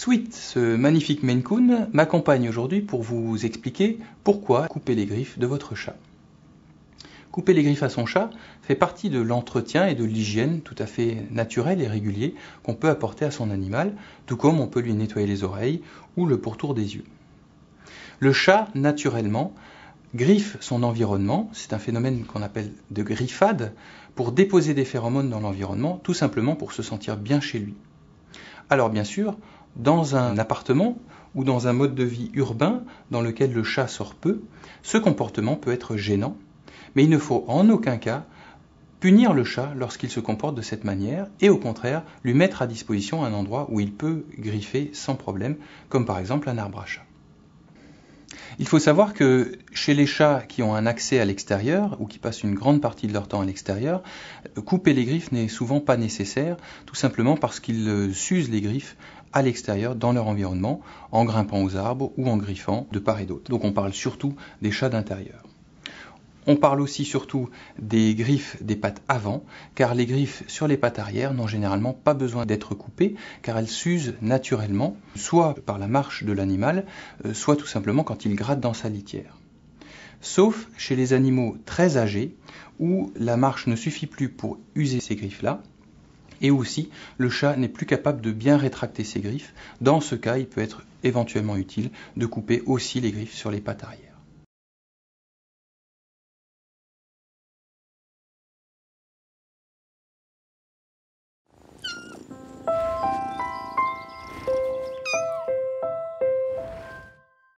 Sweet, ce magnifique Maine Coon, m'accompagne aujourd'hui pour vous expliquer pourquoi couper les griffes de votre chat. Couper les griffes à son chat fait partie de l'entretien et de l'hygiène tout à fait naturel et régulier qu'on peut apporter à son animal, tout comme on peut lui nettoyer les oreilles ou le pourtour des yeux. Le chat, naturellement, griffe son environnement, c'est un phénomène qu'on appelle de griffade, pour déposer des phéromones dans l'environnement, tout simplement pour se sentir bien chez lui. Alors bien sûr, dans un appartement ou dans un mode de vie urbain dans lequel le chat sort peu, ce comportement peut être gênant, mais il ne faut en aucun cas punir le chat lorsqu'il se comporte de cette manière et au contraire lui mettre à disposition un endroit où il peut griffer sans problème, comme par exemple un arbre à chat. Il faut savoir que chez les chats qui ont un accès à l'extérieur ou qui passent une grande partie de leur temps à l'extérieur, couper les griffes n'est souvent pas nécessaire, tout simplement parce qu'ils s'usent les griffes à l'extérieur dans leur environnement, en grimpant aux arbres ou en griffant de part et d'autre. Donc on parle surtout des chats d'intérieur. On parle aussi surtout des griffes des pattes avant, car les griffes sur les pattes arrière n'ont généralement pas besoin d'être coupées, car elles s'usent naturellement, soit par la marche de l'animal, soit tout simplement quand il gratte dans sa litière. Sauf chez les animaux très âgés, où la marche ne suffit plus pour user ces griffes-là, et aussi le chat n'est plus capable de bien rétracter ses griffes. Dans ce cas, il peut être éventuellement utile de couper aussi les griffes sur les pattes arrière.